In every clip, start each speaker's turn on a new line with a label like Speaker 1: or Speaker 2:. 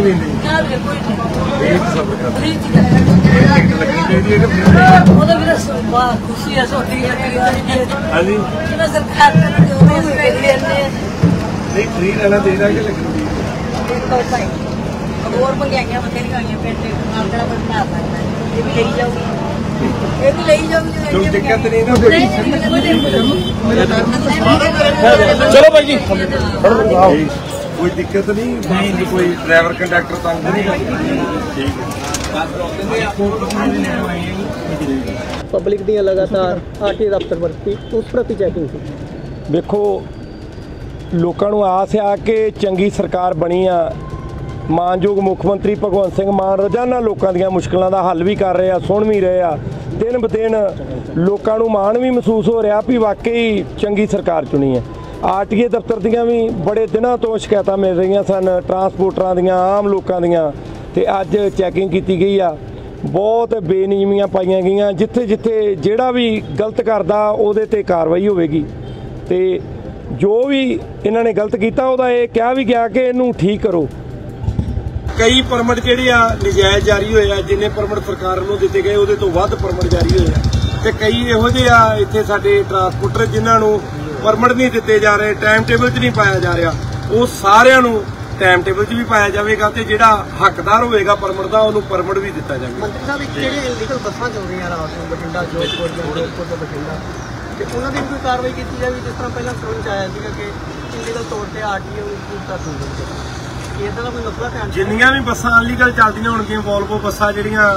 Speaker 1: Free रहना देना कि लगनी
Speaker 2: और महंगाइयां बथेरियां होई पिंड नाल किहड़ा कोई बना सकदा ये भी ले जाऊगी ये भी ले जाऊगी
Speaker 1: कोई दिक्कत नहीं ना
Speaker 3: चलो भाई जी
Speaker 1: कोई दिक्कत नहीं कोई ड्राइवर कंडक्टर तंग नहीं ठीक है
Speaker 4: पब्लिक दी लगातार आरटीए दफ्तर वरती उस प्रति चैकिंग थी।
Speaker 3: देखो लोगों को आस आ कि चंगी सरकार बनी आ मानयोग मुख मंत्री भगवंत सिंह मान रोजाना लोगों दी मुश्किलों का हल भी कर रहे हैं सुन भी रहे हैं दिन ब दिन लोगों को माण भी महसूस हो रहा भी वाकई चंगी सरकार चुनी है। आरटीए दफ्तर दियां भी बड़े दिनों तो शिकायत मिल रही सन ट्रांसपोर्टरां दियां आम लोगों दियां ते अज चैकिंग की गई आ बहुत बेनियमियां पाईयां गईयां जिथे जिथे जिहड़ा भी गलत करदा उहदे ते कार्रवाई होवेगी ते जो भी इन्होंने गलत किया उहदा ये कहा भी गया कि इनू ठीक करो।
Speaker 1: कई परमिट जिहड़े आ नजायज़ जारी होए आ जिन्ने परमिट सरकार नूं दिते गए उहदे तो वध परमिट जारी होए आ ते कई इहो जिहे आ इत्थे साडे ट्रांसपोर्टर जिन्हां नूं परमिट नहीं दिते जा रहे टाइम टेबल च नहीं पाया जा रहा वो सारिਆਂ ਨੂੰ टाइम टेबल च भी पाया जाएगा तो जिहड़ा हकदार होगा परमिट का उन्होंने परमिट भी दिता जाएगा।
Speaker 4: मंत्री साहब ਜਿਹੜੇ ਇਲੀਗਲ ਬੱਸਾਂ ਚੱਲ ਰਹੀਆਂ ਰਾਤ ਨੂੰ ਬਠਿੰਡਾ ਜੋਧਪੁਰ ਜੋਧਪੁਰ ਤੋਂ ਬਠਿੰਡਾ ਤੇ ਉਹਨਾਂ ਦੀ ਕੋਈ ਕਾਰਵਾਈ ਕੀਤੀ ਜਾਵੇ ਜਿਸ ਤਰ੍ਹਾਂ ਪਹਿਲਾਂ ਸੁਣ ਚ ਆਇਆ ਸੀਗਾ ਕਿ ਇਲੀਗਲ ਤੌਰ ਤੇ ਆਰਟੀਓ ਨੂੰ ਪੂਰਾ ਹੁੰਦਾ ਇਹਦਾ ਦਾ ਕੋਈ ਮਸਲਾ ਧਿਆਨ
Speaker 1: ਜਿੰਨੀਆਂ ਵੀ ਬੱਸਾਂ ਅਨਲੀਗਲ ਚੱਲਦੀਆਂ ਹੋਣਗੀਆਂ ਵੋਲਵੋ ਬੱਸਾਂ ਜਿਹੜੀਆਂ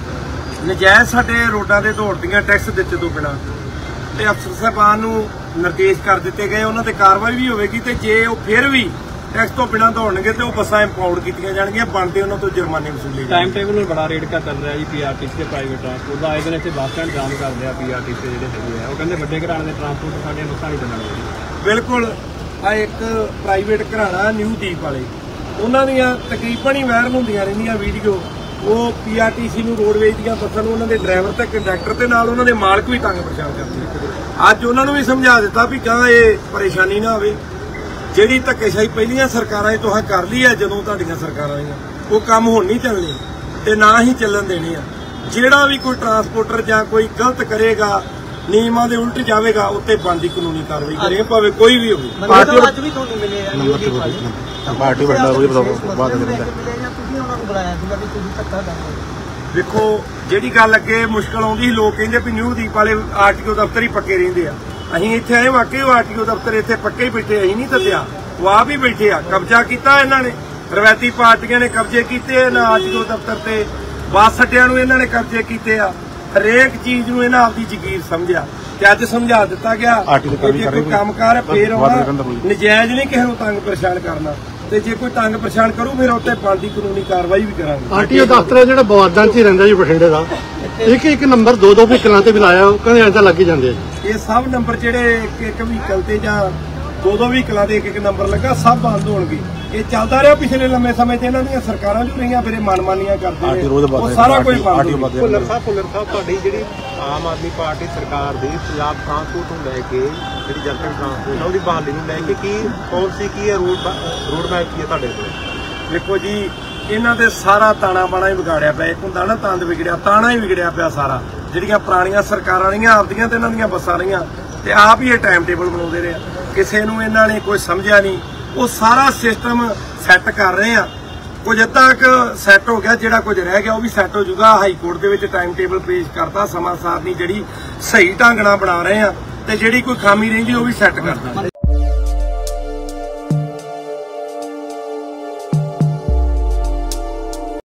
Speaker 1: ਨਜਾਇਜ਼ ਸਾਡੇ ਰੋਡਾਂ ਤੇ ਦੌੜਦੀਆਂ ਟੈਕਸ ਦਿੱਤੇ ਤੋਂ ਬਿਨਾਂ ਤੇ ਅਫਸਰ ਸਾਹਿਬਾਨ ਨੂੰ ਨਿਰਦੇਸ਼ ਕਰ ਦਿੱਤੇ ਗਏ ਉਹਨਾਂ ਤੇ ਕਾਰਵਾਈ ਵੀ ਹੋਵੇਗੀ ਤੇ ਜੇ ਉਹ ਫਿਰ ਵੀ टैक्स तो बिना दौड़नगे तो बसा इंपाउंड की जाएगी बनते उन्होंने जुर्माने वसूले।
Speaker 5: टाइम टेबल बड़ा रेट का चल रहा है जी पीआरटीसी के प्राइवेट ट्रांसपोर्ट का आए दिन इतने बस स्टैंड जाम कर दिया पीआरटीसी जो है वो कहते बड़े घराने के ट्रांसपोर्ट साढ़े बसा नहीं चलने।
Speaker 1: बिल्कुल आ एक प्राइवेट घराना न्यू दीप वाले उन्होंने तकरीबन ही वायरल होंदियां रहिंदियां वीडियो वो पीआरटीसी रोडवेज दी बसां नूं उन्होंने ड्राइवर ते कंडक्टर ते नाल उन्होंने मालक भी तंग परेशान करते अज उन्होंने भी समझा दिता भी कहाँ ये परेशानी ना आवे ਜਿਹੜੀ ਧੱਕੇਸ਼ਾਹੀ ਪਹਿਲੀਆਂ ਸਰਕਾਰਾਂ ਨੇ ਤੁਹਾਂ ਕਰ ਲਈ ਹੈ ਜਦੋਂ ਤੁਹਾਡੀਆਂ ਸਰਕਾਰਾਂ ਆਈਆਂ ਉਹ ਕੰਮ ਹੁਣ ਨਹੀਂ ਚੱਲਣੇ ਤੇ ਨਾ ਹੀ ਚੱਲਣ ਦੇਣੇ ਆ। ਜਿਹੜਾ ਵੀ ਕੋਈ ਟਰਾਂਸਪੋਰਟਰ ਜਾਂ ਕੋਈ ਗਲਤ ਕਰੇਗਾ ਨਿਯਮਾਂ ਦੇ ਉਲਟ ਜਾਵੇਗਾ ਉੱਤੇ ਬਣਦੀ ਕਾਨੂੰਨੀ ਕਾਰਵਾਈ ਕਰੇਗਾ ਭਾਵੇਂ ਕੋਈ ਵੀ ਹੋਵੇ।
Speaker 4: ਅੱਜ ਵੀ ਤੁਹਾਨੂੰ ਮਿਲੇ ਆ
Speaker 5: ਪਾਰਟੀ ਵੱਡਾ ਕੋਈ ਬਾਤ
Speaker 4: ਤੁਸੀਂ ਉਹਨਾਂ ਨੂੰ ਬੁਲਾਇਆ ਸੀਗਾ ਵੀ ਤੁਸੀਂ ਧੱਕਾ ਕਰਦੇ
Speaker 1: ਦੇਖੋ ਜਿਹੜੀ ਗੱਲ ਅੱਗੇ ਮੁਸ਼ਕਲ ਆਉਂਦੀ ਲੋਕ ਕਹਿੰਦੇ ਵੀ ਨਿਊ ਦੀਪ ਵਾਲੇ ਆਰਟੀਓ ਦਫ਼ਤਰ ਹੀ ਪੱਕੇ ਰਹਿੰਦੇ ਆ ਅਸੀਂ ਇੱਥੇ ਆਏ ਵਾਕਈ ਆਰਟੀਓ ਦਫ਼ਤਰ ਇੱਥੇ ਪੱਕੇ ਹੀ ਬੈਠੇ ਅਸੀਂ ਨਹੀਂ ਦੱਸਿਆ ਉਹ ਆਪ ਹੀ ਬੈਠੇ ਆ ਕਬਜ਼ਾ ਕੀਤਾ ਇਹਨਾਂ ਨੇ ਰਵਾਇਤੀ ਪਾਰਟੀਆਂ ਨੇ ਕਬਜ਼ੇ ਕੀਤੇ ਨਾ ਆਰਟੀਓ ਦਫ਼ਤਰ ਤੇ ਬੱਸ ਅੱਡਿਆਂ ਨੂੰ ਇਹਨਾਂ ਨੇ ਕਬਜ਼ੇ ਕੀਤੇ ਆ ਹਰੇਕ ਚੀਜ਼ ਨੂੰ ਇਹਨਾਂ ਆਪਦੀ ਜ਼ਗੀਰ ਸਮਝਿਆ ਤੇ ਅੱਜ ਸਮਝਾ ਦਿੱਤਾ ਗਿਆ ਕਿ ਜੇ ਕੋਈ ਕੰਮਕਾਰ ਫੇਰ ਆਉਣਾ ਨਜਾਇਜ਼ ਨਹੀਂ ਕਿਸੇ ਨੂੰ ਤੰਗ ਪਰੇਸ਼ਾਨ ਕਰਨਾ ਤੇ ਜੇ ਕੋਈ ਤੰਗ ਪਰੇਸ਼ਾਨ ਕਰੂ ਫਿਰ ਉੱਤੇ ਬਣਦੀ ਕਾਨੂੰਨੀ ਕਾਰਵਾਈ ਵੀ ਕਰਾਂਗੇ।
Speaker 6: ਆਰਟੀਓ ਦਫ਼ਤਰ ਜਿਹੜਾ ਬਵਾਦਾਂ 'ਚ ਹੀ ਰਹਿੰਦਾ ਜੀ ਬਠਿੰਡੇ ਦਾ ਇੱਕ ਨੰਬਰ ਦੋ ਵਹੀਕਲਾਂ ਤੇ ਵੀ ਲਾਇਆ ਉਹ ਕਹਿੰਦੇ ਐਂ ਤਾਂ ਲੱਗ ਹੀ ਜਾਂਦੇ ਆ।
Speaker 1: ਇਹ ਸਭ ਨੰਬਰ ਜਿਹੜੇ ਇੱਕ ਵਹੀਕਲ ਤੇ ਜਾਂ ਦੋ ਵਹੀਕਲਾਂ ਦੇ ਇੱਕ ਨੰਬਰ ਲੱਗਾ ਸਭ ਬੰਦ ਹੋਣਗੇ। ਇਹ ਚੱਲਦਾ ਰਿਹਾ ਪਿਛਲੇ ਲੰਮੇ ਸਮੇਂ ਤੇ ਇਹਨਾਂ ਦੀਆਂ ਸਰਕਾਰਾਂ ਜੋ ਰਹੀਆਂ ਫਿਰ ਮਨਮਾਨੀਆਂ ਕਰਦੇ ਨੇ ਉਹ ਸਾਰਾ ਕੁਝ ਬੰਦ।
Speaker 5: ਭੁੱਲਰ ਸਾਹਿਬ ਤੁਹਾਡੀ ਜਿਹੜੀ ਆਮ ਆਦਮੀ ਪਾਰਟੀ ਸਰਕਾਰ ਦੀ ਪੰਜਾਬ ਟਰਾਂਸਪੋਰਟ ਨੂੰ ਲੈ ਕੇ ਜਿਹੜੀ ਜਨਤਕ ਟਰਾਂਸਪੋਰਟ ਉਹਦੀ ਬਹਾਲੀ ਨੂੰ ਲੈ ਕੇ ਕੀ ਪਾਲਿਸੀ ਕੀ ਹੈ ਰੋਡ ਮੈਪ ਕੀ ਹੈ ਤੁਹਾਡੇ ਕੋਲ?
Speaker 1: ਦੇਖੋ ਜੀ ਇਹਨਾਂ ਦੇ ਸਾਰਾ ਤਾਣਾ ਬਾਣਾ ਹੀ ਵਿਗਾੜਿਆ ਪਿਆ ਇੱਕ ਹੁੰਦਾ ਨਾ ਤੰਦ ਵਿਗੜਿਆ ਤਾਣਾ ਹੀ ਵਿਗੜਿਆ ਪਿਆ ਸਾਰਾ ਜਿਹੜੀਆਂ ਪੁਰਾਣੀਆਂ ਸਰਕਾਰਾਂ ਰਹੀਆਂ ਆਪਦੀਆਂ ਤੇ ਇਹਨਾਂ ਦੀਆਂ ਬੱਸਾਂ ਰਹੀਆਂ ਤੇ ਆਪ ਹੀ ਇਹ ਟਾਈਮ ਟੇਬਲ ਬਣਾਉਂਦੇ ਰਹੇ ਕਿਸੇ ਨੂੰ ਇਹਨਾਂ ਨੇ ਕੋਈ ਸਮਝਿਆ ਨਹੀਂ ਉਹ ਸਾਰਾ ਸਿਸਟਮ ਸੈੱਟ ਕਰ ਰਹੇ ਆ ਕੁਝ ਅੱਧਾ ਕੁ ਸੈੱਟ ਹੋ ਗਿਆ ਜਿਹੜਾ ਕੁਝ ਰਹਿ ਗਿਆ ਉਹ ਵੀ ਸੈੱਟ ਹੋ ਜਾਊਗਾ। ਹਾਈ ਕੋਰਟ ਦੇ ਵਿੱਚ ਟਾਈਮ ਟੇਬਲ ਪੇਸ਼ ਕਰਤਾ ਸਮਾਂ ਸਾਰਨੀ ਜਿਹੜੀ ਸਹੀ ਢੰਗ ਨਾਲ ਬਣਾ ਰਹੇ ਆ ਤੇ ਜਿਹੜੀ ਕੋਈ ਖਾਮੀ ਰਹਿੰਦੀ ਉਹ ਵੀ ਸੈੱਟ ਕਰਦਾ।